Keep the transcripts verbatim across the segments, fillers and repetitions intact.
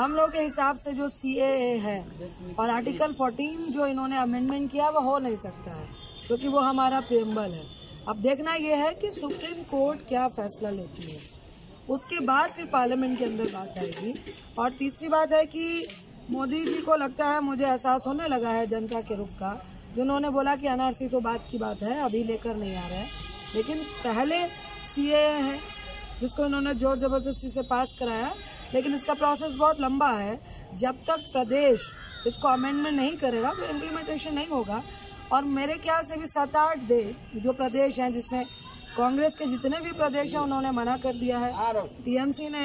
हम लोग के हिसाब से जो सीएए है और आर्टिकल चौदह जो इन्होंने अमेंडमेंट किया वो हो नहीं सकता है, क्योंकि वो हमारा प्रेम्बल है। अब देखना ये है कि सुप्रीम कोर्ट क्या फैसला लेती है, उसके बाद फिर पार्लियामेंट के अंदर बात आएगी। और तीसरी बात है कि मोदी जी को लगता है, मुझे एहसास होने लगा है जनता के रुख का, जिन्होंने बोला कि एनआरसी तो बात की बात है, अभी लेकर नहीं आ रहा है, लेकिन पहले सीएए है जिसको इन्होंने जोर जबरदस्ती से पास कराया, लेकिन इसका प्रोसेस बहुत लंबा है। जब तक प्रदेश इसको अमेंडमेंट नहीं करेगा तो इम्प्लीमेंटेशन नहीं होगा। और मेरे ख्याल से भी सात आठ दे जो प्रदेश हैं जिसमें कांग्रेस के जितने भी प्रदेश हैं उन्होंने मना कर दिया है। टीएमसी ने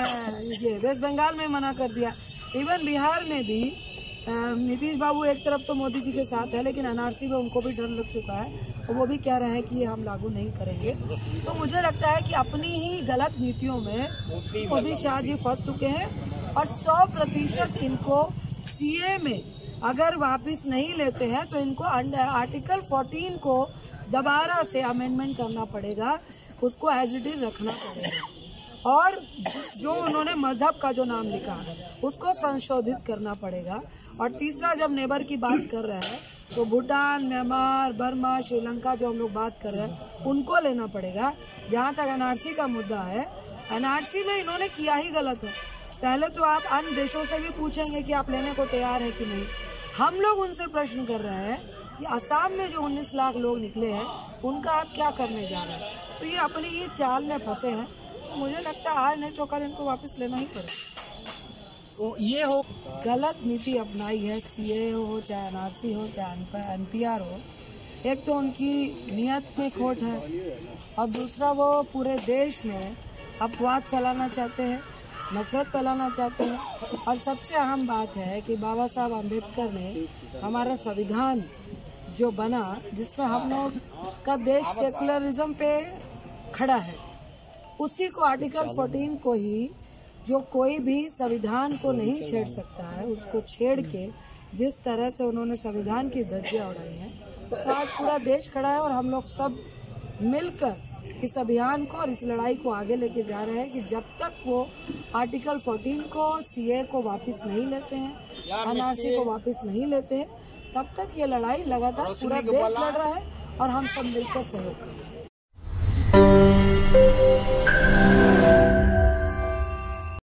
ये वेस्ट बंगाल में मना कर दिया, इवन बिहार में भी नीतीश बाबू एक तरफ तो मोदी जी के साथ है, लेकिन एनआरसी में उनको भी डर लग चुका है और वो भी कह रहे हैं कि हम लागू नहीं करेंगे। तो मुझे लगता है कि अपनी ही गलत नीतियों में मोदी शाह जी फंस चुके हैं और सौ प्रतिशत इनको सीए में अगर वापस नहीं लेते हैं तो इनको आर्टिकल चौदह को दोबारा से अमेंडमेंट करना पड़ेगा, उसको एज इट इज रखना पड़ेगा और जो उन्होंने मजहब का जो नाम लिखा है उसको संशोधित करना पड़ेगा। और तीसरा, जब नेबर की बात कर रहे हैं तो भूटान, म्यांमार, बर्मा, श्रीलंका जो हम लोग बात कर रहे हैं उनको लेना पड़ेगा। जहाँ तक एनआरसी का मुद्दा है, एनआरसी में इन्होंने किया ही गलत है। पहले तो आप अन्य देशों से भी पूछेंगे कि आप लेने को तैयार है कि नहीं। हम लोग उनसे प्रश्न कर रहे हैं कि असम में जो उन्नीस लाख लोग निकले हैं उनका आप क्या करने जा रहे हैं। तो ये अपनी ये चाल में फंसे हैं। तो मुझे लगता है आज नहीं तो कल इनको वापस लेना ही पड़ेगा। तो ये हो गलत नीति अपनाई है, सीए हो चाहे एनआरसी हो चाहे एनपीआर हो। एक तो उनकी नीयत में खोट है और दूसरा वो पूरे देश में अपवाद फैलाना चाहते हैं, नफरत फैलाना चाहते हैं। और सबसे अहम बात है कि बाबा साहब अम्बेडकर ने हमारा संविधान जो बना, जिसमें हम लोग का देश सेकुलरिज्म पे खड़ा है, उसी को आर्टिकल चौदह को ही जो कोई भी संविधान को नहीं छेड़ सकता है, उसको छेड़ के जिस तरह से उन्होंने संविधान की धज्जियां उड़ाई हैं, तो आज पूरा देश खड़ा है और हम लोग सब मिलकर इस अभियान को और इस लड़ाई को आगे लेके जा रहे हैं कि जब तक वो आर्टिकल चौदह को, सीए को वापस नहीं लेते हैं, एनआरसी को वापस नहीं लेते हैं, तब तक ये लड़ाई लगातार पूरा देश लड़ रहा है और हम सब मिलकर सहयोग करें।